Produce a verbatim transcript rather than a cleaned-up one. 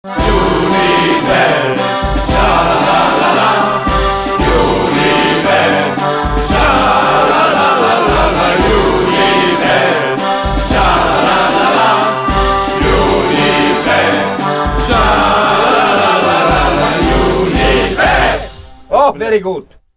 Univer, sha-la-la-la-la. Univer, sha-la-la-la-la. Univer, sha-la-la-la-la. Univer, sha-la-la-la-la. Univer. Oh, very good.